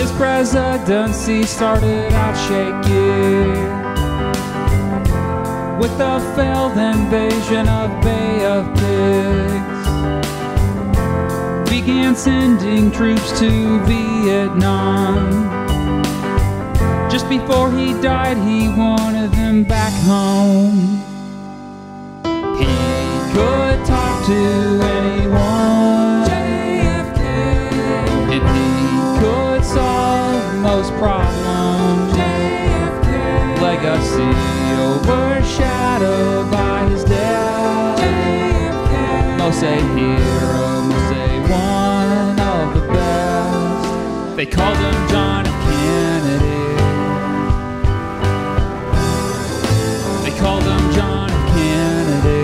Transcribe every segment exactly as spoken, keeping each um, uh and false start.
His presidency started out shaky with the failed invasion of Bay of Pigs. Began sending troops to Vietnam. Just before he died, he wanted them back home. He could talk to anyone, J F K, and he could solve most problems, J F K. Legacy overshadowed by his death, J F K. Most say hero, most say one of the best. They called him John F. Kennedy. They called him John F. Kennedy.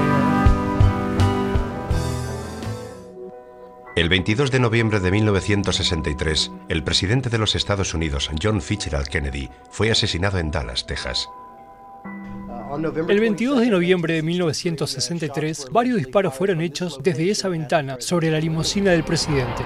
El veintidós de noviembre de mil novecientos sesenta y tres, el presidente de los Estados Unidos, John Fitzgerald Kennedy, fue asesinado en Dallas, Texas. El veintidós de noviembre de mil novecientos sesenta y tres, varios disparos fueron hechos desde esa ventana sobre la limusina del presidente.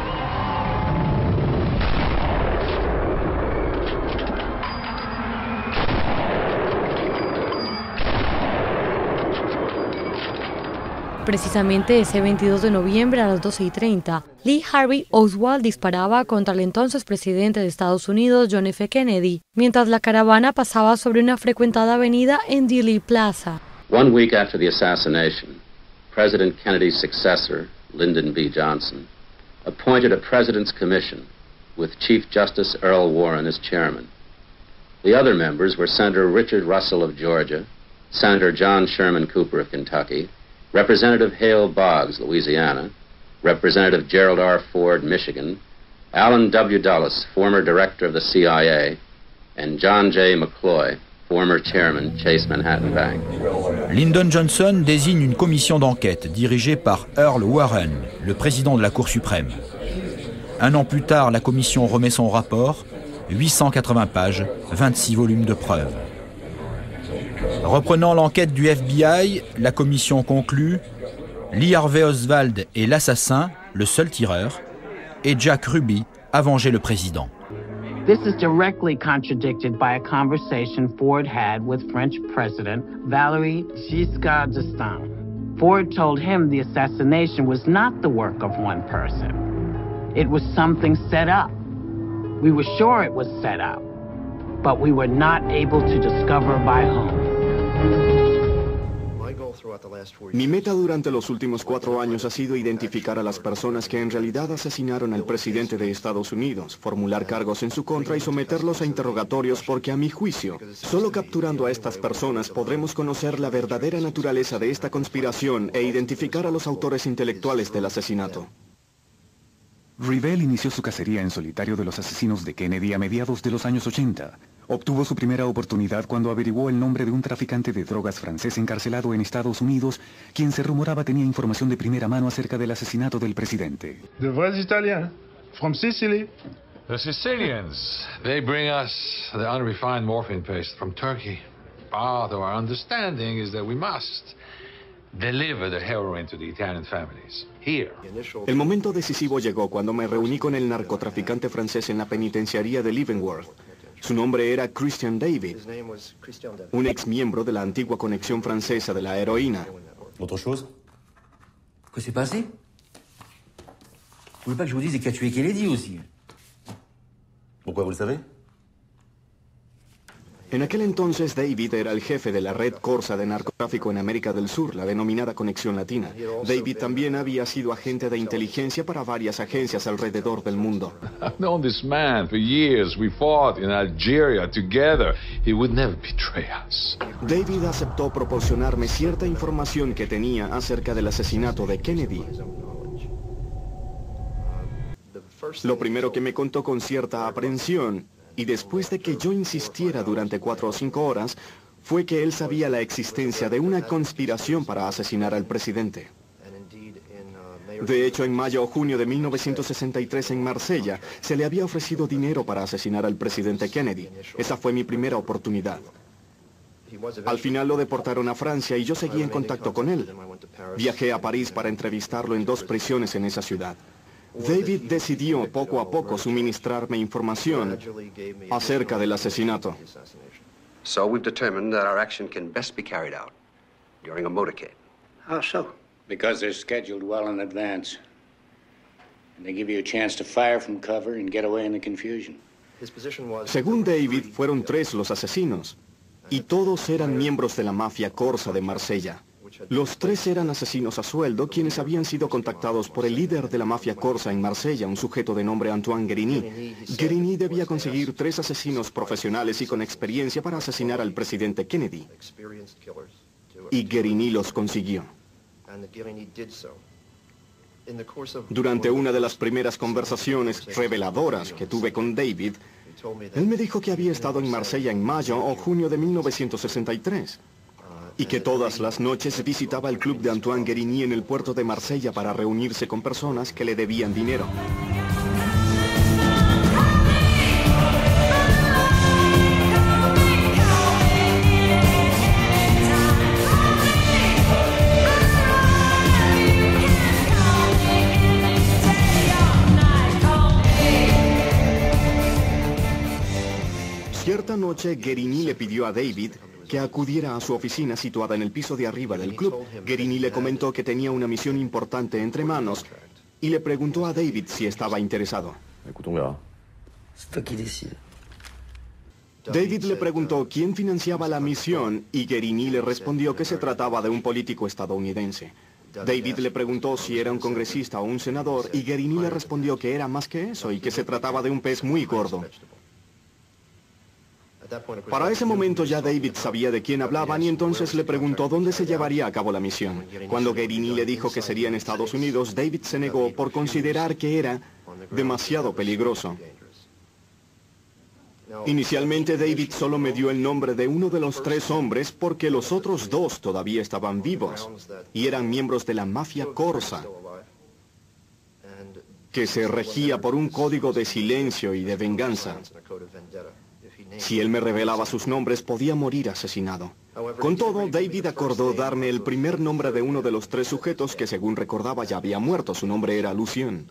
Precisamente ese veintidós de noviembre a las doce y treinta, Lee Harvey Oswald disparaba contra el entonces presidente de Estados Unidos, John F. Kennedy, mientras la caravana pasaba sobre una frecuentada avenida en Dealey Plaza. One week after the assassination, President Kennedy's successor, Lyndon B. Johnson, appointed a President's Commission with Chief Justice Earl Warren as chairman. The other members were Senator Richard Russell of Georgia, Senator John Sherman Cooper of Kentucky, Representative Hale Boggs, Louisiana, Representative Gerald R. Ford, Michigan, Alan W. Dulles, former director of the C I A, and John J. McCloy, former chairman, Chase Manhattan Bank. Lyndon Johnson désigne une commission d'enquête dirigée par Earl Warren, le président de la Cour suprême. Un an plus tard, la commission remet son rapport, huit cent quatre-vingts pages, vingt-six volumes de preuves. Reprenant l'enquête du F B I, la commission conclut « Lee Harvey Oswald est l'assassin, le seul tireur, et Jack Ruby a vengé le président. » This is directly contradicted by a conversation Ford had with French President Valéry Giscard d'Estaing. Ford told him the assassination was not the work of one person. It was something set up. We were sure it was set up, but we were not able to discover by whom. Mi meta durante los últimos cuatro años ha sido identificar a las personas que en realidad asesinaron al presidente de Estados Unidos, formular cargos en su contra y someterlos a interrogatorios porque, a mi juicio, solo capturando a estas personas podremos conocer la verdadera naturaleza de esta conspiración e identificar a los autores intelectuales del asesinato. Revell inició su cacería en solitario de los asesinos de Kennedy a mediados de los años ochenta. Obtuvo su primera oportunidad cuando averiguó el nombre de un traficante de drogas francés encarcelado en Estados Unidos, quien se rumoraba tenía información de primera mano acerca del asesinato del presidente. De vrais Italiens, from Sicily. The Sicilians, they bring us the unrefined morphine paste from Turkey. Part of our understanding is that we must deliver the heroin to the Italian families. Here. El momento decisivo llegó cuando me reuní con el narcotraficante francés en la penitenciaría de Leavenworth. Su nombre era Christian David, un ex miembro de la antigua conexión francesa de la heroína. Autre chose? Quoi s'est passé? Vous voulez pas que je vous dise qu'il a tué Kennedy aussi? Pourquoi vous le savez? En aquel entonces David era el jefe de la red Corsa de narcotráfico en América del Sur, la denominada Conexión Latina. David también había sido agente de inteligencia para varias agencias alrededor del mundo. I've known this man for years. We fought in Algeria together. He would never betray us. David aceptó proporcionarme cierta información que tenía acerca del asesinato de Kennedy. Lo primero que me contó con cierta aprensión, y después de que yo insistiera durante cuatro o cinco horas, fue que él sabía la existencia de una conspiración para asesinar al presidente. De hecho, en mayo o junio de mil novecientos sesenta y tres en Marsella, se le había ofrecido dinero para asesinar al presidente Kennedy. Esa fue mi primera oportunidad. Al final lo deportaron a Francia y yo seguí en contacto con él. Viajé a París para entrevistarlo en dos prisiones en esa ciudad. David decidió poco a poco suministrarme información acerca del asesinato. So we've determined that our action can best be carried out during a motorcade. How so? Because they're scheduled well in advance. And they give you a chance to fire from cover and get away in the confusion. Según David, fueron tres los asesinos, y todos eran miembros de la mafia corsa de Marsella. Los tres eran asesinos a sueldo, quienes habían sido contactados por el líder de la mafia corsa en Marsella, un sujeto de nombre Antoine Guérini. Guérini debía conseguir tres asesinos profesionales y con experiencia para asesinar al presidente Kennedy. Y Guérini los consiguió. Durante una de las primeras conversaciones reveladoras que tuve con David, él me dijo que había estado en Marsella en mayo o junio de mil novecientos sesenta y tres y que todas las noches visitaba el club de Antoine Guérini en el puerto de Marsella para reunirse con personas que le debían dinero. Cierta noche, Guérini le pidió a David que acudiera a su oficina situada en el piso de arriba del club. Guérini le comentó que tenía una misión importante entre manos y le preguntó a David si estaba interesado. David le preguntó quién financiaba la misión y Guérini le respondió que se trataba de un político estadounidense. David le preguntó si era un congresista o un senador y Guérini le respondió que era más que eso y que se trataba de un pez muy gordo. Para ese momento ya David sabía de quién hablaban y entonces le preguntó dónde se llevaría a cabo la misión. Cuando Guérini le dijo que sería en Estados Unidos, David se negó por considerar que era demasiado peligroso. Inicialmente David solo me dio el nombre de uno de los tres hombres porque los otros dos todavía estaban vivos y eran miembros de la mafia corsa, que se regía por un código de silencio y de venganza. Si él me revelaba sus nombres, podía morir asesinado. Con todo, David acordó darme el primer nombre de uno de los tres sujetos que, según recordaba, ya había muerto. Su nombre era Lucien.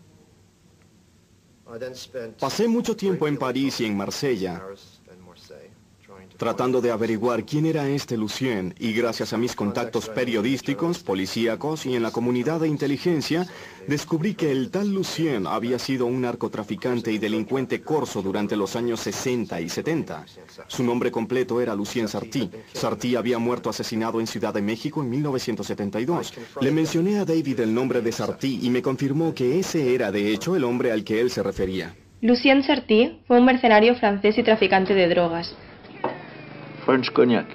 Pasé mucho tiempo en París y en Marsella tratando de averiguar quién era este Lucien, y gracias a mis contactos periodísticos, policíacos y en la comunidad de inteligencia, descubrí que el tal Lucien había sido un narcotraficante y delincuente corso durante los años sesenta y setenta. Su nombre completo era Lucien Sarty. Sarty había muerto asesinado en Ciudad de México en mil novecientos setenta y dos. Le mencioné a David el nombre de Sarty y me confirmó que ese era de hecho el hombre al que él se refería. Lucien Sarty fue un mercenario francés y traficante de drogas. French cognac.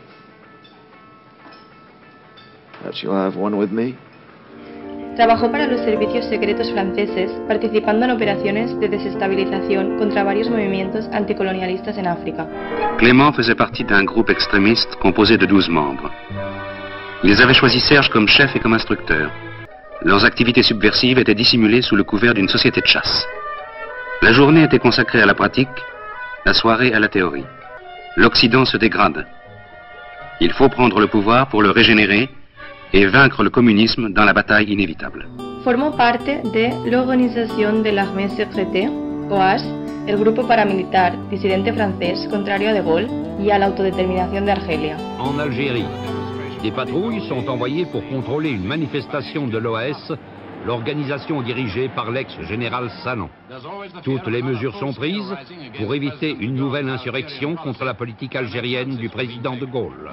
Perhaps you'll have one with me. Trabajó para los servicios secretos franceses, participando en operaciones de desestabilización contra varios movimientos anticolonialistas en África. Clément faisait partie d'un groupe extrémiste composé de douze membres. Ils avaient choisi Serge comme chef et comme instructeur. Leurs activités subversives étaient dissimulées sous le couvert d'une société de chasse. La journée était consacrée à la pratique, la soirée à la théorie. L'Occident se dégrade. Il faut prendre le pouvoir pour le régénérer et vaincre le communisme dans la bataille inévitable. Formó parte de l'Organisation de l'Armée Secrète, O A S, el grupo paramilitar disidente francés contrario a De Gaulle y a la autodeterminación de Argelia. En Algérie, des patrouilles sont envoyées pour contrôler une manifestation de l'O A S, l'organisation dirigée par l'ex-général Sanon. Toutes les mesures sont prises pour éviter une nouvelle insurrection contre la politique algérienne du président de Gaulle.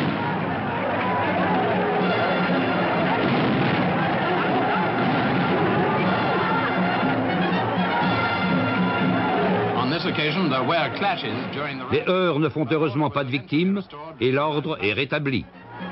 Les heurts ne font heureusement pas de victimes et l'ordre est rétabli.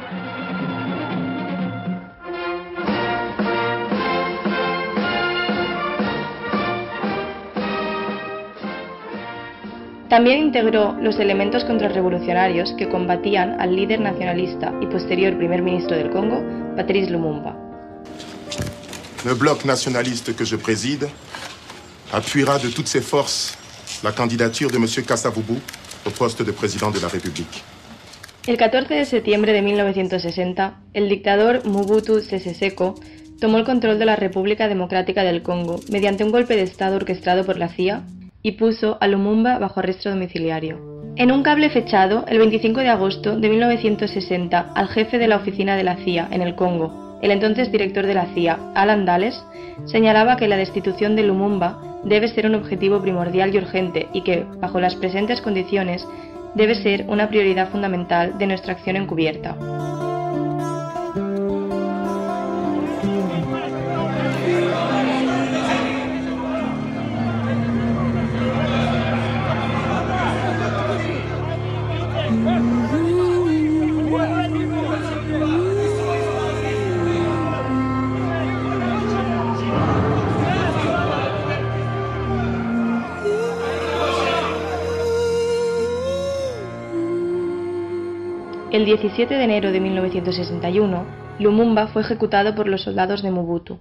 También integró los elementos contrarrevolucionarios que combatían al líder nacionalista y posterior primer ministro del Congo, Patrice Lumumba. Le bloc nationaliste que je préside appuiera de toutes ses forces la candidature de monsieur Kasavubu au poste de président de la République. El catorce de septiembre de mil novecientos sesenta, el dictador Mobutu Sese Seko tomó el control de la República Democrática del Congo mediante un golpe de Estado orquestado por la C I A y puso a Lumumba bajo arresto domiciliario. En un cable fechado el veinticinco de agosto de mil novecientos sesenta al jefe de la oficina de la C I A en el Congo, el entonces director de la C I A, Alan Dulles, señalaba que la destitución de Lumumba debe ser un objetivo primordial y urgente y que, bajo las presentes condiciones, debe ser una prioridad fundamental de nuestra acción encubierta. El diecisiete de enero de mil novecientos sesenta y uno, Lumumba fue ejecutado por los soldados de Mobutu.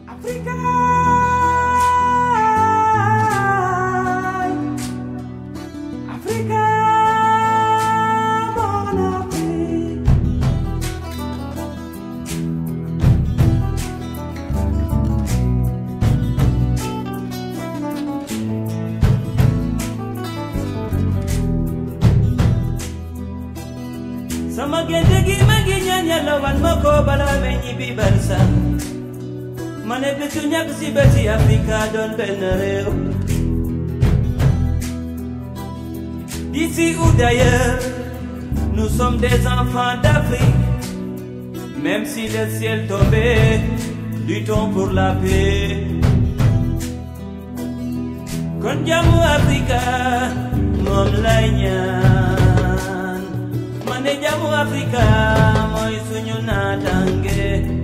D'ici ou d'ailleurs, nous sommes des enfants d'Afrique. Même si le ciel tombait, luttons pour la paix. Kon jamu Africa, mom lay ñaan. Mané jamu Africa, moy suñu natangue.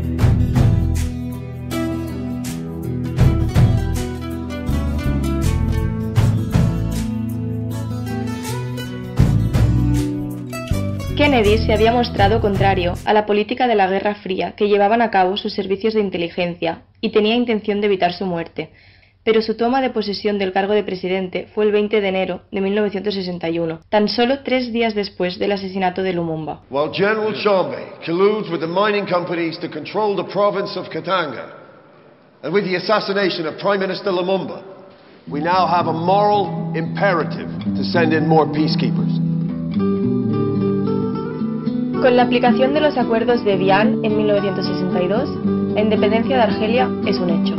Kennedy se había mostrado contrario a la política de la Guerra Fría que llevaban a cabo sus servicios de inteligencia y tenía intención de evitar su muerte, pero su toma de posesión del cargo de presidente fue el veinte de enero de mil novecientos sesenta y uno, tan solo tres días después del asesinato de Lumumba. While General Chombe colludes with the mining companies to control the province of Katanga, and with the assassination of Prime Minister Lumumba, we now have a moral imperative to send in more peacekeepers. Con la aplicación de los acuerdos de Evian en mil novecientos sesenta y dos, la independencia de Argelia es un hecho.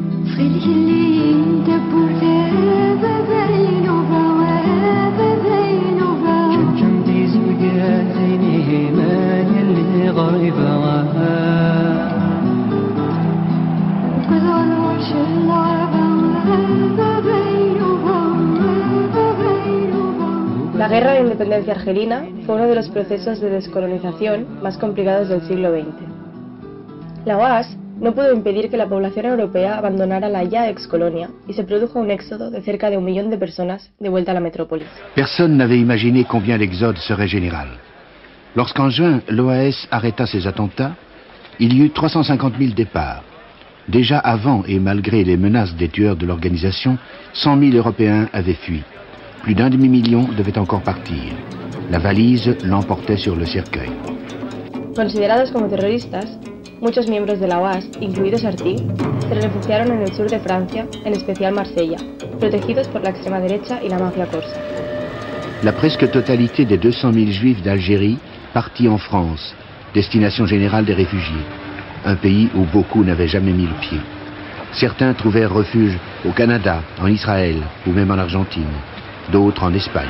La Guerra de Independencia Argelina fue uno de los procesos de descolonización más complicados del siglo veinte. La O A S no pudo impedir que la población europea abandonara la ya excolonia y se produjo un éxodo de cerca de un millón de personas de vuelta a la metrópolis. Personne n'avait imaginé combien l'exode serait général. Lorsqu'en juin, l'O A S arrêta ses attentats, il y eut trois cent cinquante mille départs. Déjà avant et malgré les menaces des tueurs de l'organisation, cent mille Européens avaient fui. Plus d'un demi-million devait encore partir. La valise l'emportait sur le cercueil. Considerados como terroristas, muchos miembros de la O A S, incluidos Sarti, se refugiaron en el sur de Francia, en especial Marsella, protegidos por la extrema derecha y la mafia corsa. La presque totalité des deux cent mille juifs d'Algérie partit en France, destination générale des réfugiés, un pays où beaucoup n'avaient jamais mis le pied. Certains trouvèrent refuge au Canada, en Israël ou même en Argentine. D'autres en Espagne.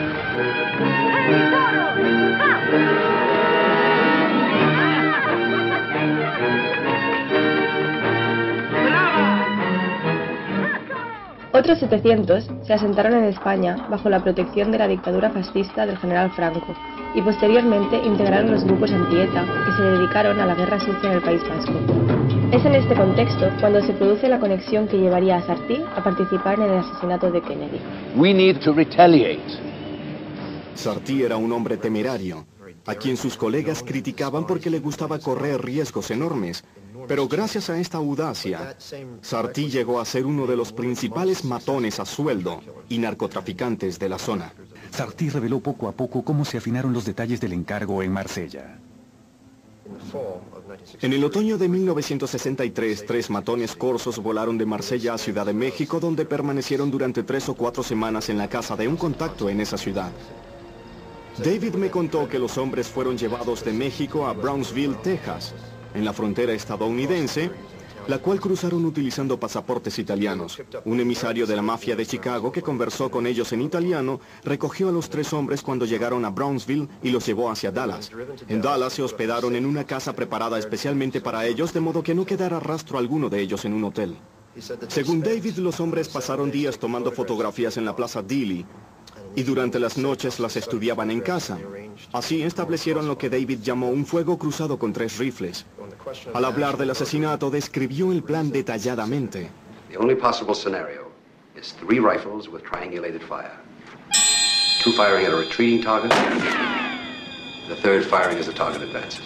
Otros setecientos se asentaron en España bajo la protección de la dictadura fascista del general Franco y posteriormente integraron los grupos anti-ETA que se dedicaron a la guerra sucia en el País Vasco. Es en este contexto cuando se produce la conexión que llevaría a Sarti a participar en el asesinato de Kennedy. We need to retaliate. Sarti era un hombre temerario, a quien sus colegas criticaban porque le gustaba correr riesgos enormes. Pero gracias a esta audacia, Sarti llegó a ser uno de los principales matones a sueldo y narcotraficantes de la zona. Sarti reveló poco a poco cómo se afinaron los detalles del encargo en Marsella. En el otoño de mil novecientos sesenta y tres, tres matones corsos volaron de Marsella a Ciudad de México, donde permanecieron durante tres o cuatro semanas en la casa de un contacto en esa ciudad. David me contó que los hombres fueron llevados de México a Brownsville, Texas, en la frontera estadounidense, la cual cruzaron utilizando pasaportes italianos. Un emisario de la mafia de Chicago que conversó con ellos en italiano recogió a los tres hombres cuando llegaron a Brownsville y los llevó hacia Dallas. En Dallas se hospedaron en una casa preparada especialmente para ellos, de modo que no quedara rastro alguno de ellos en un hotel. Según David, los hombres pasaron días tomando fotografías en la Plaza Dealey y durante las noches las estudiaban en casa. Así establecieron lo que David llamó un fuego cruzado con tres rifles. Al hablar del asesinato, describió el plan detalladamente. The only possible scenario is three rifles with triangulated fire. Two firing at a retreating target. The third firing as the target advances.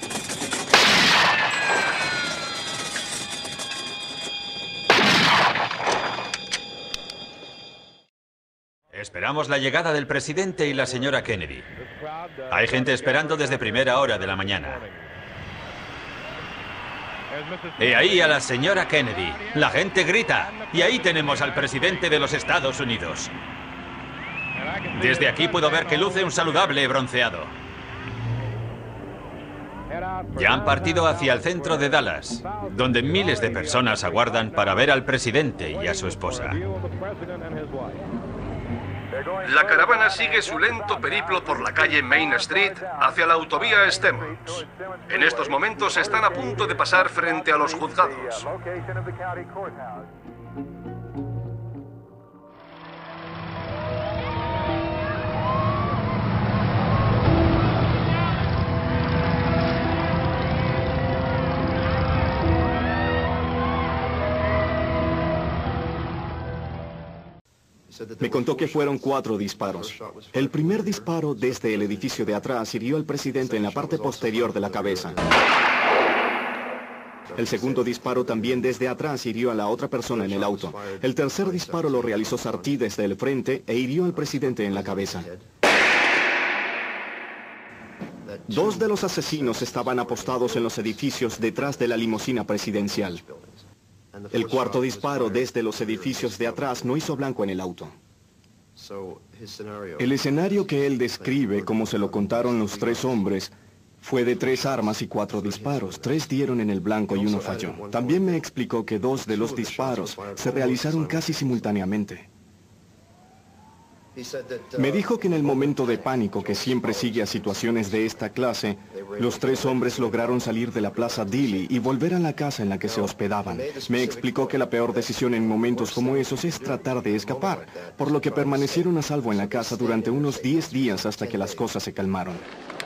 Esperamos la llegada del presidente y la señora Kennedy. Hay gente esperando desde primera hora de la mañana. Y ahí a la señora Kennedy. La gente grita. Y ahí tenemos al presidente de los Estados Unidos. Desde aquí puedo ver que luce un saludable bronceado. Ya han partido hacia el centro de Dallas, donde miles de personas aguardan para ver al presidente y a su esposa. La caravana sigue su lento periplo por la calle Main Street hacia la autovía Stemmons. En estos momentos están a punto de pasar frente a los juzgados. Me contó que fueron cuatro disparos. El primer disparo desde el edificio de atrás hirió al presidente en la parte posterior de la cabeza. El segundo disparo también desde atrás hirió a la otra persona en el auto. El tercer disparo lo realizó Sartí desde el frente e hirió al presidente en la cabeza. Dos de los asesinos estaban apostados en los edificios detrás de la limusina presidencial. El cuarto disparo desde los edificios de atrás no hizo blanco en el auto. El escenario que él describe, como se lo contaron los tres hombres, fue de tres armas y cuatro disparos. Tres dieron en el blanco y uno falló. También me explicó que dos de los disparos se realizaron casi simultáneamente. Me dijo que en el momento de pánico que siempre sigue a situaciones de esta clase, los tres hombres lograron salir de la Plaza Dealey y volver a la casa en la que se hospedaban. Me explicó que la peor decisión en momentos como esos es tratar de escapar, por lo que permanecieron a salvo en la casa durante unos diez días hasta que las cosas se calmaron.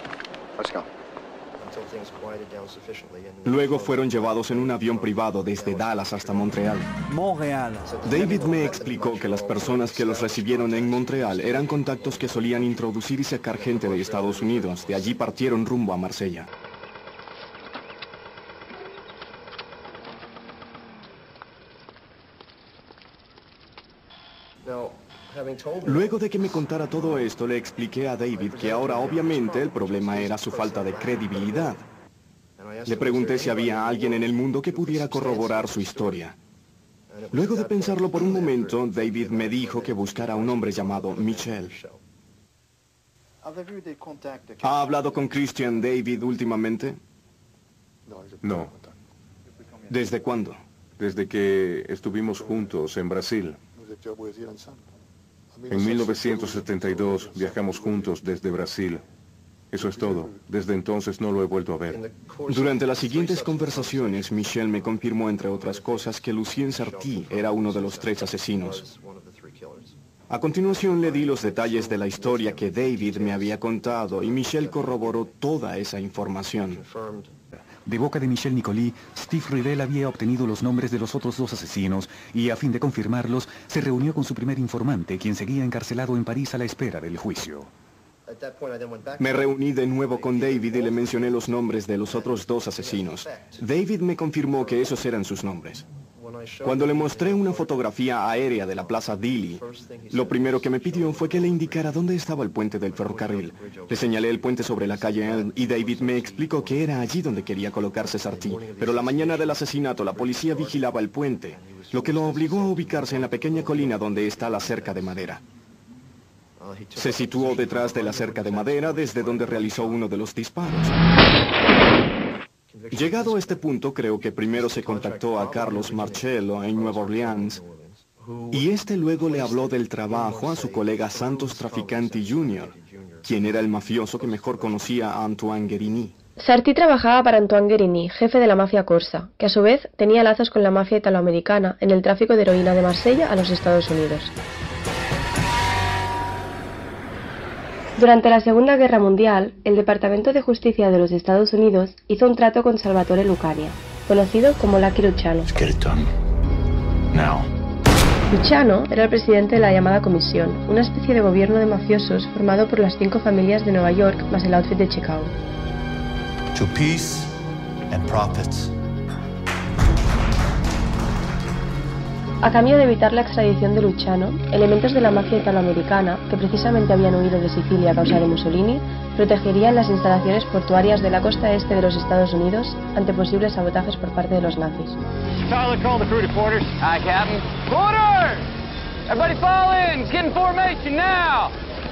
Luego fueron llevados en un avión privado desde Dallas hasta Montreal. David me explicó que las personas que los recibieron en Montreal eran contactos que solían introducir y sacar gente de Estados Unidos. De allí partieron rumbo a Marsella. Luego de que me contara todo esto, le expliqué a David que ahora obviamente el problema era su falta de credibilidad. Le pregunté si había alguien en el mundo que pudiera corroborar su historia. Luego de pensarlo por un momento, David me dijo que buscara a un hombre llamado Michel. ¿Ha hablado con Christian David últimamente? No. ¿Desde cuándo? Desde que estuvimos juntos en Brasil. En mil novecientos setenta y dos viajamos juntos desde Brasil. Eso es todo. Desde entonces no lo he vuelto a ver. Durante las siguientes conversaciones, Michel me confirmó, entre otras cosas, que Lucien Sartí era uno de los tres asesinos. A continuación le di los detalles de la historia que David me había contado y Michel corroboró toda esa información. De boca de Michel Nicolí, Steve Rivell había obtenido los nombres de los otros dos asesinos y, a fin de confirmarlos, se reunió con su primer informante, quien seguía encarcelado en París a la espera del juicio. Me reuní de nuevo con David y le mencioné los nombres de los otros dos asesinos. David me confirmó que esos eran sus nombres. Cuando le mostré una fotografía aérea de la Plaza Dili, lo primero que me pidió fue que le indicara dónde estaba el puente del ferrocarril. Le señalé el puente sobre la calle Elm y David me explicó que era allí donde quería colocarse Sartí. Pero la mañana del asesinato la policía vigilaba el puente, lo que lo obligó a ubicarse en la pequeña colina donde está la cerca de madera. Se situó detrás de la cerca de madera desde donde realizó uno de los disparos. Llegado a este punto, creo que primero se contactó a Carlos Marcello en Nueva Orleans y este luego le habló del trabajo a su colega Santos Traficante junior, quien era el mafioso que mejor conocía a Antoine Guérini. Sartí trabajaba para Antoine Guérini, jefe de la mafia corsa, que a su vez tenía lazos con la mafia italoamericana en el tráfico de heroína de Marsella a los Estados Unidos. Durante la Segunda Guerra Mundial, el Departamento de Justicia de los Estados Unidos hizo un trato con Salvatore Lucania, conocido como Lucky Luciano. Luciano era el presidente de la llamada Comisión, una especie de gobierno de mafiosos formado por las cinco familias de Nueva York más el outfit de Chicago. To peace and profits. A cambio de evitar la extradición de Luciano, elementos de la mafia italoamericana, que precisamente habían huido de Sicilia a causa de Mussolini, protegerían las instalaciones portuarias de la costa este de los Estados Unidos ante posibles sabotajes por parte de los nazis. Tyler, call the crew to quarters. Aye, Captain. Quarters! Everybody fall in! Get in formation now!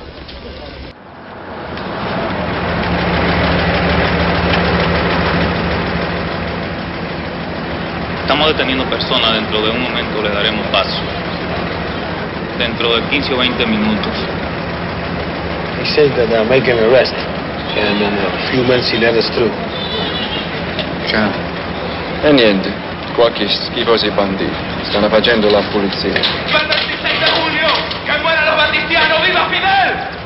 Estamos deteniendo personas, dentro de un momento le daremos paso. Dentro de quince o veinte minutos. He said that they're making an arrest, and in a few minutes he let us through. Ciao. E niente, qualche schifosi banditi stanno facendo la pulizia. ¡Viva el veintiséis de julio! ¡Que mueran los banditianos! ¡Viva Fidel!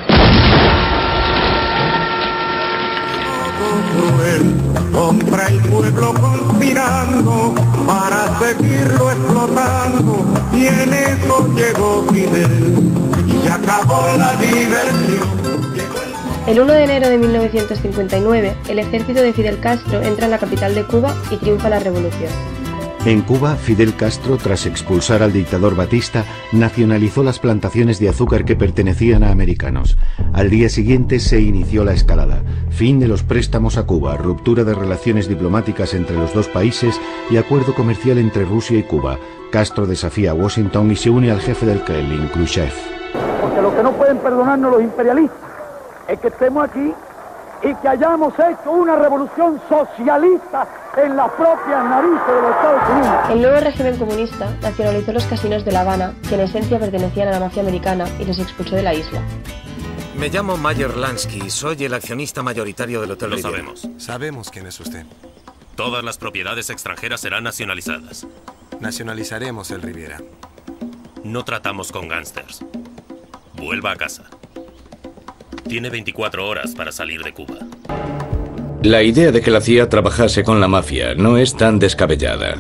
Cruel, contra el pueblo conspirando para seguirlo explotando, y en eso llegó Fidel y acabó la diversión. El uno de enero de mil novecientos cincuenta y nueve, el ejército de Fidel Castro entra en la capital de Cuba y triunfa la revolución. En Cuba, Fidel Castro, tras expulsar al dictador Batista, nacionalizó las plantaciones de azúcar que pertenecían a americanos. Al día siguiente se inició la escalada. Fin de los préstamos a Cuba, ruptura de relaciones diplomáticas entre los dos países y acuerdo comercial entre Rusia y Cuba. Castro desafía a Washington y se une al jefe del Kremlin, Khrushchev. Porque lo que no pueden perdonarnos los imperialistas es que estemos aquí y que hayamos hecho una revolución socialista en las propias narices de los Estados Unidos. El nuevo régimen comunista nacionalizó los casinos de La Habana, que en esencia pertenecían a la mafia americana, y los expulsó de la isla. Me llamo Mayer Lansky, soy el accionista mayoritario del Hotel Riviera. Lo sabemos. Sabemos quién es usted. Todas las propiedades extranjeras serán nacionalizadas. Nacionalizaremos el Riviera. No tratamos con gángsters. Vuelva a casa. Tiene veinticuatro horas para salir de Cuba. La idea de que la C I A trabajase con la mafia no es tan descabellada.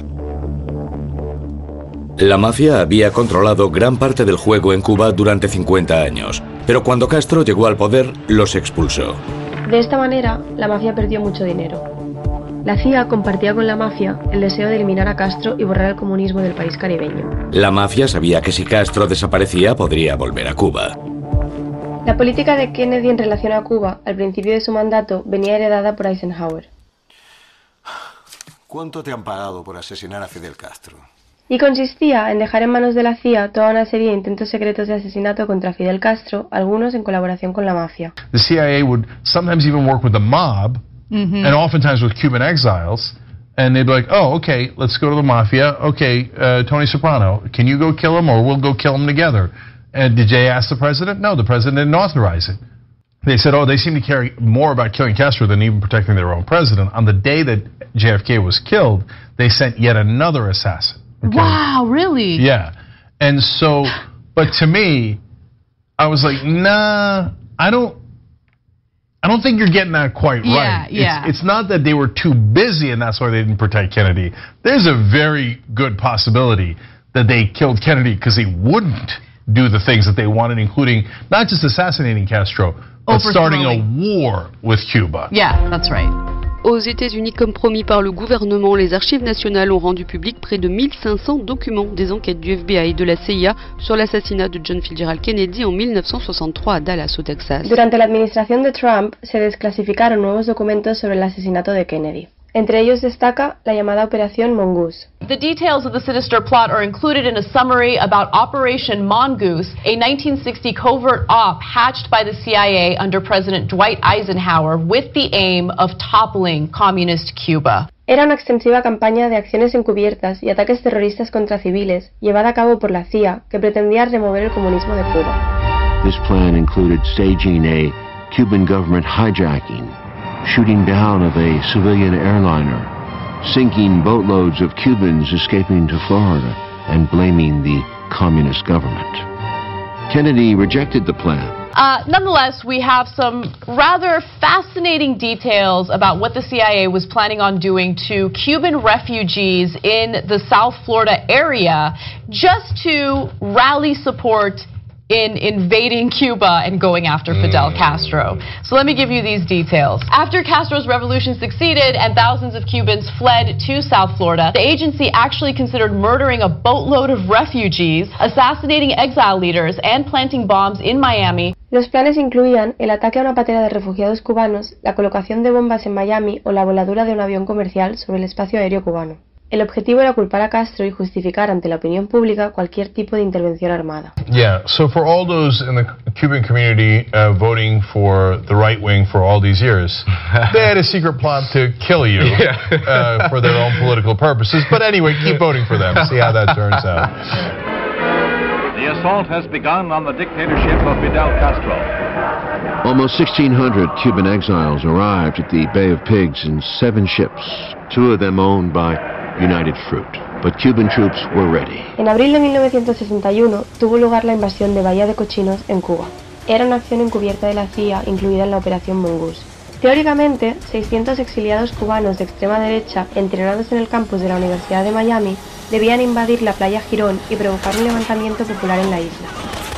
La mafia había controlado gran parte del juego en Cuba durante cincuenta años, pero cuando Castro llegó al poder, los expulsó. De esta manera, la mafia perdió mucho dinero. La C I A compartía con la mafia el deseo de eliminar a Castro y borrar el comunismo del país caribeño. La mafia sabía que si Castro desaparecía, podría volver a Cuba. La política de Kennedy en relación a Cuba, al principio de su mandato, venía heredada por Eisenhower. ¿Cuánto te han pagado por asesinar a Fidel Castro? Y consistía en dejar en manos de la C I A toda una serie de intentos secretos de asesinato contra Fidel Castro, algunos en colaboración con la mafia. The C I A would sometimes even work with the mob, mm-hmm. and oftentimes with Cuban exiles, and they'd be like, oh, okay, let's go to the mafia. Okay, uh, Tony Soprano, can you go kill him, or we'll go kill him together? And did they ask the president? No, the president didn't authorize it. They said, oh, they seem to care more about killing Castro than even protecting their own president. On the day that J F K was killed, they sent yet another assassin. Okay? Wow, really? Yeah. And so, but to me, I was like, nah, I don't, I don't think you're getting that quite yeah, right. Yeah. It's, it's not that they were too busy and that's why they didn't protect Kennedy. There's a very good possibility that they killed Kennedy because he wouldn't do the things that they wanted, including not just assassinating Castro, but starting a war with Cuba. Yeah, that's right. Aux États-Unis, comme promis par le gouvernement, les archives nationales ont rendu public près de mille cinq cents documents des enquêtes du F B I et de la C I A sur l'assassinat de John Fitzgerald Kennedy en mil neuf cent soixante-trois à Dallas, au Texas. Durante la administración de Trump se desclasificaron nuevos documentos sobre el asesinato de Kennedy. Entre ellos destaca la llamada Operación Mongoose. The details of the sinister plot are included in a summary about Operation Mongoose, a nineteen sixty covert op hatched by the C I A under President Dwight Eisenhower with the aim of toppling communist Cuba. Era una extensiva campaña de acciones encubiertas y ataques terroristas contra civiles, llevada a cabo por la C I A, que pretendía remover el comunismo de Cuba. This plan included staging a Cuban government hijacking, shooting down of a civilian airliner, sinking boatloads of Cubans escaping to Florida, and blaming the communist government. Kennedy rejected the plan. Uh, nonetheless, we have some rather fascinating details about what the C I A was planning on doing to Cuban refugees in the South Florida area just to rally support in invading Cuba and going after Fidel Castro. So let me give you these details. After Castro's revolution succeeded and thousands of Cubans fled to South Florida, the agency actually considered murdering a boatload of refugees, assassinating exile leaders, and planting bombs in Miami. Los planes incluían el ataque a una patera de refugiados cubanos, la colocación de bombas en Miami o la voladura de un avión comercial sobre el espacio aéreo cubano. El objetivo era culpar a Castro y justificar ante la opinión pública cualquier tipo de intervención armada. Yeah, so for all those in the Cuban community uh, voting for the right wing for all these years, they had a secret plot to kill you uh, for their own political purposes. But anyway, keep voting for them. See how that turns out. The assault has begun on the dictatorship of Fidel Castro. Almost sixteen hundred Cuban exiles arrived at the Bay of Pigs in seven ships, two of them owned by United Fruit, but Cuban troops were ready. En abril de mil novecientos sesenta y uno tuvo lugar la invasión de Bahía de Cochinos en Cuba. Era una acción encubierta de la C I A incluida en la Operación Mongoose. Teóricamente, seiscientos exiliados cubanos de extrema derecha, entrenados en el campus de la Universidad de Miami, debían invadir la playa Girón y provocar un levantamiento popular en la isla.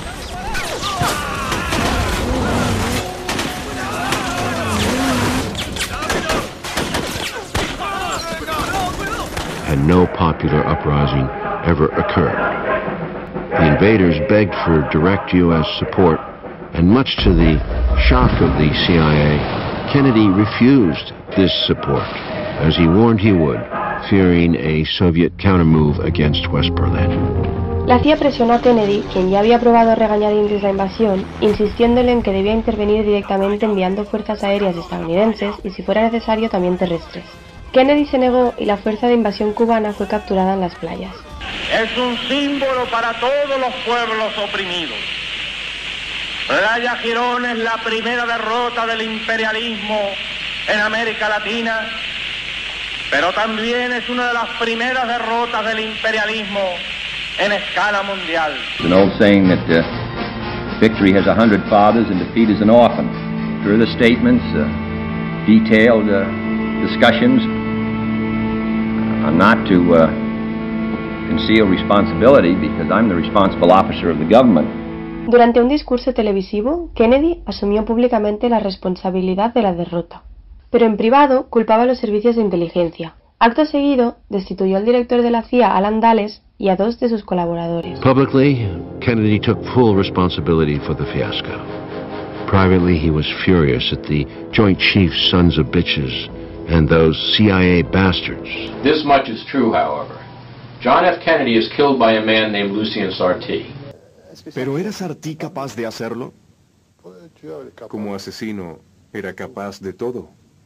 And no popular uprising ever occurred. The invaders begged for direct U S support, and much to the shock of the C I A, Kennedy refused this support, as he warned he would, fearing a Soviet countermove against West Berlin. La C I A presionó a Kennedy, quien ya había aprobado a regañadientes la invasión, insistiéndole en que debía intervenir directamente enviando fuerzas aéreas estadounidenses y, si fuera necesario, también terrestres. Kennedy se negó y la fuerza de invasión cubana fue capturada en las playas. Es un símbolo para todos los pueblos oprimidos. Playa Girón es la primera derrota del imperialismo en América Latina, pero también es una de las primeras derrotas del imperialismo en escala mundial. There's an old saying that uh, victory has a hundred fathers and defeat is an orphan. Further statements, uh, detailed uh, discussions are not to uh, conceal responsibility because I'm the responsible officer of the government. Durante un discurso televisivo, Kennedy asumió públicamente la responsabilidad de la derrota, pero en privado culpaba a los servicios de inteligencia. Acto seguido, destituyó al director de la C I A, Alan Dulles, y a dos de sus colaboradores. Publicly, Kennedy took full responsibility for the fiasco. Privately, he was furious at the Joint Chiefs' sons of bitches and those C I A bastards. This much is true, however. John F. Kennedy is killed by a man named Lucien Sartee. ¿Pero era Sartee capaz de hacerlo? Como asesino, era capaz de todo.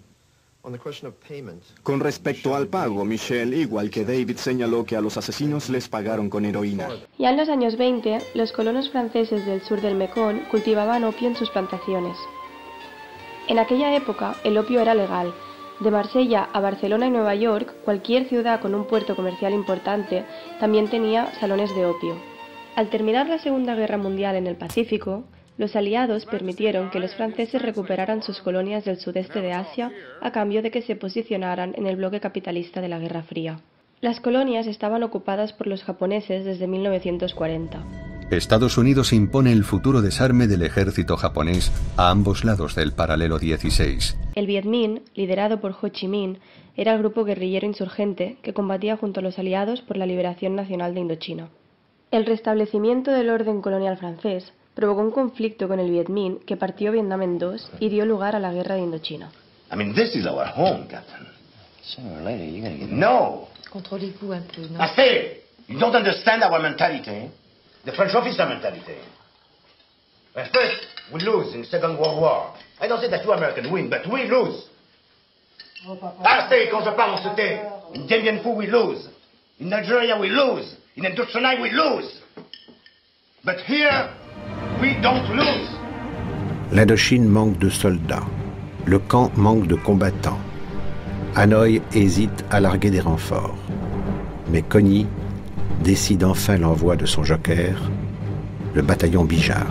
Con respecto al pago, Michelle, igual que David, señaló que a los asesinos les pagaron con heroína. Ya en los años veinte, los colonos franceses del sur del Mekong cultivaban opio en sus plantaciones. En aquella época, el opio era legal. De Marsella a Barcelona y Nueva York, cualquier ciudad con un puerto comercial importante también tenía salones de opio. Al terminar la Segunda Guerra Mundial en el Pacífico, los aliados permitieron que los franceses recuperaran sus colonias del sudeste de Asia a cambio de que se posicionaran en el bloque capitalista de la Guerra Fría. Las colonias estaban ocupadas por los japoneses desde mil novecientos cuarenta. Estados Unidos impone el futuro desarme del ejército japonés a ambos lados del paralelo dieciséis. El Viet Minh, liderado por Ho Chi Minh, era el grupo guerrillero insurgente que combatía junto a los aliados por la liberación nacional de Indochina. El restablecimiento del orden colonial francés provocó un conflicto con el Viet Minh que partió Vietnam en dos y dio lugar a la guerra de Indochina. I mean, this is our home, Captain. Sooner or later, you're gonna get... No! Contrôlez-vous un peu, non? Assez! You don't understand our mentality. The French officer mentality. At first, we lose in the Second World War. I don't say that you Americans win, but we lose. Assez, quand je parle en ce thé. In Dien Bien Phu, we lose. In Algeria, we lose. In Indochina, we lose. But here, we don't lose. L'Indochine manque de soldats. Le camp manque de combattants. Hanoï hésite à larguer des renforts. Mais Cogny décide enfin l'envoi de son joker, le bataillon Bijard.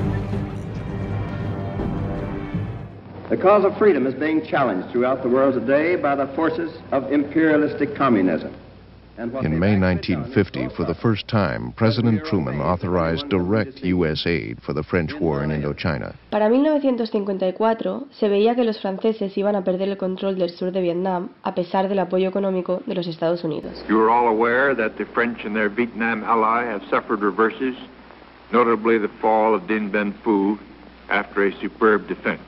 The cause of freedom is being challenged throughout the world today by the forces of imperialistic communism. In May nineteen fifty, for the first time, President Truman authorized direct U S aid for the French war in Indochina. Para mil novecientos cincuenta y cuatro se veía que los franceses iban a perder el control del sur de Vietnam a pesar del apoyo económico de los Estados Unidos. You are all aware that the French and their Vietnam ally have suffered reverses, notably the fall of Dien Bien Phu after a superb defense.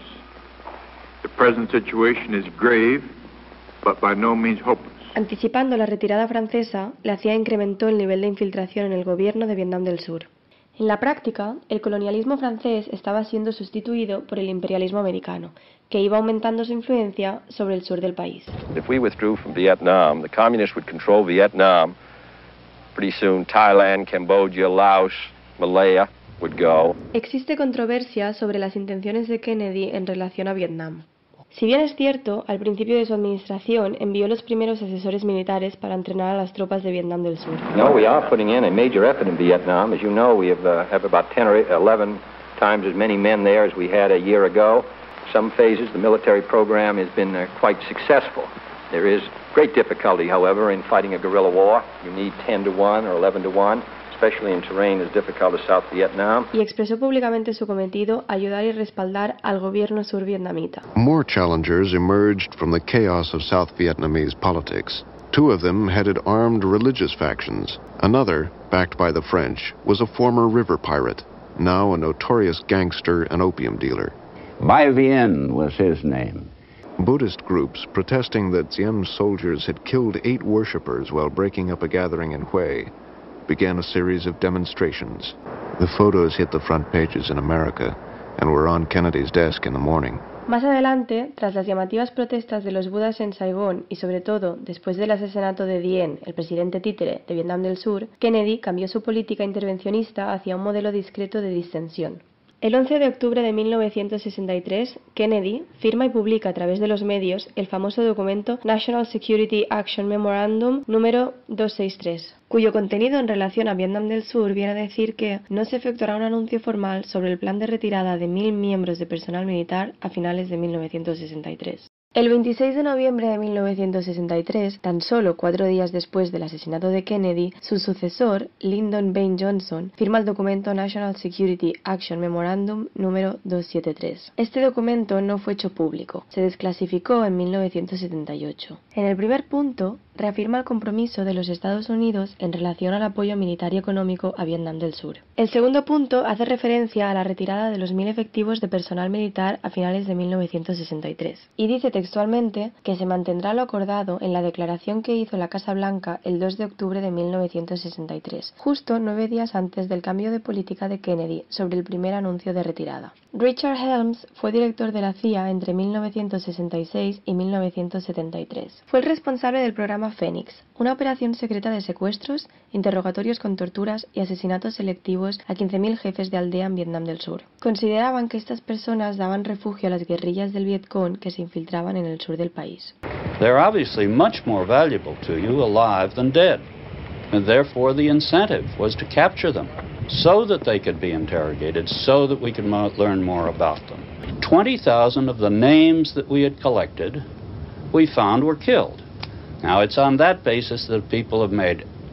The present situation is grave, but by no means hopeless. Anticipando la retirada francesa, la C I A incrementó el nivel de infiltración en el gobierno de Vietnam del Sur. En la práctica, el colonialismo francés estaba siendo sustituido por el imperialismo americano, que iba aumentando su influencia sobre el sur del país. If we withdrew from Vietnam, the communists would control Vietnam. Pretty soon, Thailand, Cambodia, Laos, Malaya would go. Existe controversia sobre las intenciones de Kennedy en relación a Vietnam. Si bien es cierto, al principio de su administración envió los primeros asesores militares para entrenar a las tropas de Vietnam del Sur. No, we are putting in a major effort in Vietnam. As you know, we have, uh, have about ten or eleven times as many men there as we had a year ago. Some phases, the military program has been uh, quite successful. There is great difficulty, however, in fighting a guerrilla war. You need ten to one or eleven to one. Especially in terrain as difficult as South Vietnam. Y expresó públicamente su cometido ayudar y respaldar al gobierno survietnamita. More challengers emerged from the chaos of South Vietnamese politics. Two of them headed armed religious factions. Another, backed by the French, was a former river pirate, now a notorious gangster and opium dealer. Bai Vien was his name. Buddhist groups protesting that Diem soldiers had killed eight worshippers while breaking up a gathering in Hue began a series of demonstrations. The photos hit the front pages in America and were on Kennedy's desk in the morning. Más adelante, tras las llamativas protestas de los budas en Saigón y sobre todo después del asesinato de Dien, el presidente títere de Vietnam del Sur, Kennedy cambió su política intervencionista hacia un modelo discreto de distensión. El once de octubre de mil novecientos sesenta y tres, Kennedy firma y publica a través de los medios el famoso documento National Security Action Memorandum número doscientos sesenta y tres, cuyo contenido en relación a Vietnam del Sur viene a decir que no se efectuará un anuncio formal sobre el plan de retirada de mil miembros de personal militar a finales de mil novecientos sesenta y tres. El veintiséis de noviembre de mil novecientos sesenta y tres, tan solo cuatro días después del asesinato de Kennedy, su sucesor, Lyndon Baines Johnson, firma el documento National Security Action Memorandum número doscientos setenta y tres. Este documento no fue hecho público, se desclasificó en mil novecientos setenta y ocho. En el primer punto, reafirma el compromiso de los Estados Unidos en relación al apoyo militar y económico a Vietnam del Sur. El segundo punto hace referencia a la retirada de los mil efectivos de personal militar a finales de mil novecientos sesenta y tres, y dice textualmente que se mantendrá lo acordado en la declaración que hizo la Casa Blanca el dos de octubre de mil novecientos sesenta y tres, justo nueve días antes del cambio de política de Kennedy sobre el primer anuncio de retirada. Richard Helms fue director de la C I A entre mil novecientos sesenta y seis y mil novecientos setenta y tres. Fue el responsable del programa Phoenix, una operación secreta de secuestros, interrogatorios con torturas y asesinatos selectivos a quince mil jefes de aldea en Vietnam del Sur. Consideraban que estas personas daban refugio a las guerrillas del Vietcong que se infiltraban en el sur del país. They're obviously much more valuable to you alive than dead, and therefore the incentive was to capture them so that they could be interrogated, so that we could mo- learn more about them. twenty thousand of the names that we had collected, we found were killed. Now, it's on that basis that people have made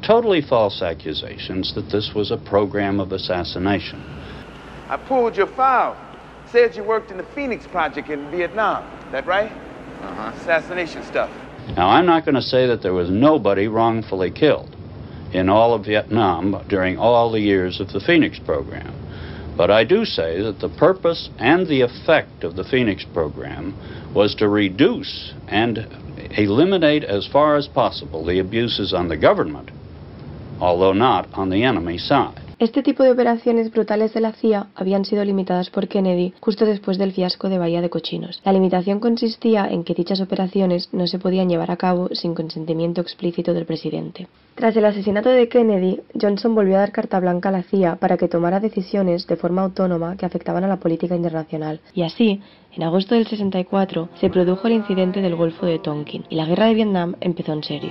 totally false accusations that this was a program of assassination. I pulled your file. Said you worked in the Phoenix Project in Vietnam. That right? Uh-huh. Assassination stuff. Now, I'm not going to say that there was nobody wrongfully killed in all of Vietnam during all the years of the Phoenix program. But I do say that the purpose and the effect of the Phoenix program was to reduce and eliminate as far as possible the abuses on the government, although not on the enemy side. Este tipo de operaciones brutales de la C I A habían sido limitadas por Kennedy justo después del fiasco de Bahía de Cochinos. La limitación consistía en que dichas operaciones no se podían llevar a cabo sin consentimiento explícito del presidente. Tras el asesinato de Kennedy, Johnson volvió a dar carta blanca a la C I A para que tomara decisiones de forma autónoma que afectaban a la política internacional. Y así, en agosto del sesenta y cuatro, se produjo el incidente del Golfo de Tonkin y la guerra de Vietnam empezó en serio.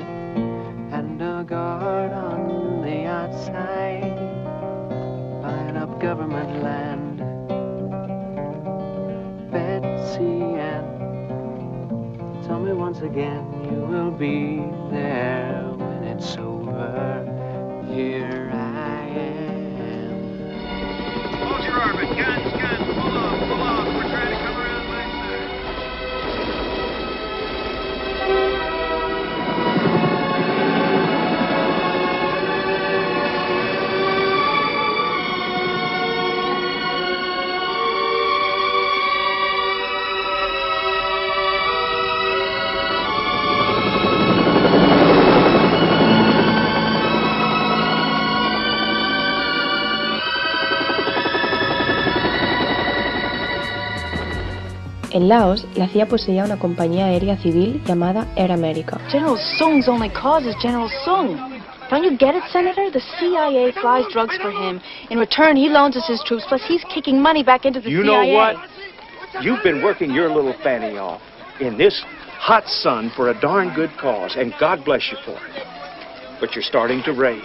Government land, Betsy Ann, tell me once again you will be there when it's over. Here I am. Hold your orbit, guns, guns, pull off, pull off. We're trying to come around my side. En Laos, la C I A poseía una compañía aérea civil llamada Air America. General Sung's only cause is General Sung. Don't you get it, Senator? The C I A flies drugs for him. In return, he loans us his troops, plus he's kicking money back into the you C I A. You know what? You've been working your little fanny off in this hot sun for a darn good cause, and God bless you for it. But you're starting to rave.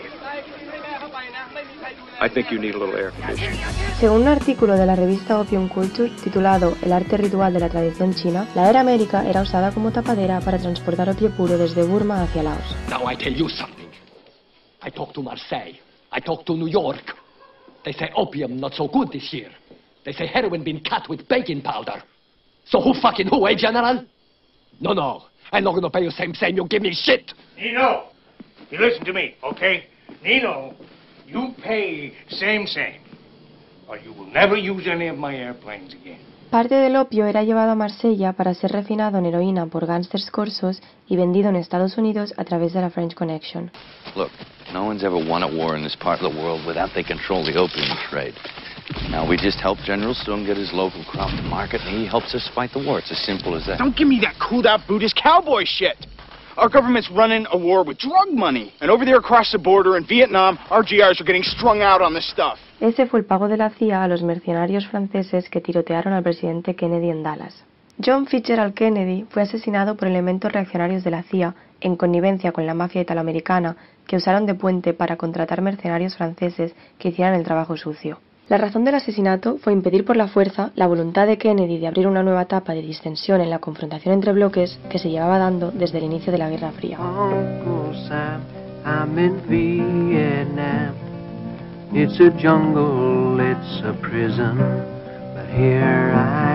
I think you need a little air conditioning. Según un artículo de la revista Opium Culture titulado El arte ritual de la tradición china, la Air America era usada como tapadera para transportar opio puro desde Burma hacia Laos. Now I tell you something. I talked to Marseille. I talked to New York. They say opium not so good this year. They say heroin been cut with baking powder. So who fucking who, eh, General? No, no. I'm not gonna pay you same same. You give me shit. Nino, you listen to me, okay? Nino, you pay same same, or you will never use any of my airplanes again. Parte del opio era llevado a Marsella para ser refinado en heroína por gángsters corsos y vendido en Estados Unidos a través de la French Connection. Look, no one's ever won a war in this part of the world without they control the opium trade. Now we just help General Sung get his local crop to market, and he helps us fight the war. It's as simple as that. Don't give me that cooled-out Buddhist cowboy shit. Our government's running a war with drug money. And over there across the border in Vietnam, our G Is are getting strung out on this stuff. Ese fue el pago de la C I A a los mercenarios franceses que tirotearon al presidente Kennedy en Dallas. John Fitzgerald Kennedy fue asesinado por elementos reaccionarios de la C I A en connivencia con la mafia italoamericana que usaron de puente para contratar mercenarios franceses que hicieran el trabajo sucio. La razón del asesinato fue impedir por la fuerza la voluntad de Kennedy de abrir una nueva etapa de distensión en la confrontación entre bloques que se llevaba dando desde el inicio de la Guerra Fría. Uncle Sam, I'm in Vietnam. It's a jungle, it's a prison, but here I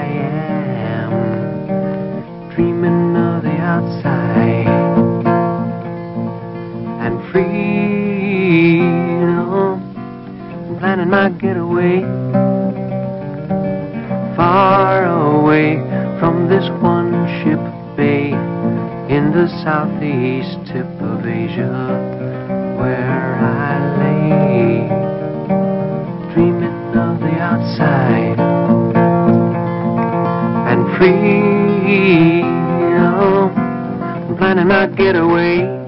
am, dreaming of the outside and freedom. Planning my getaway far away from this one ship bay in the southeast tip of Asia, where I lay dreaming of the outside and freedom. Planning my getaway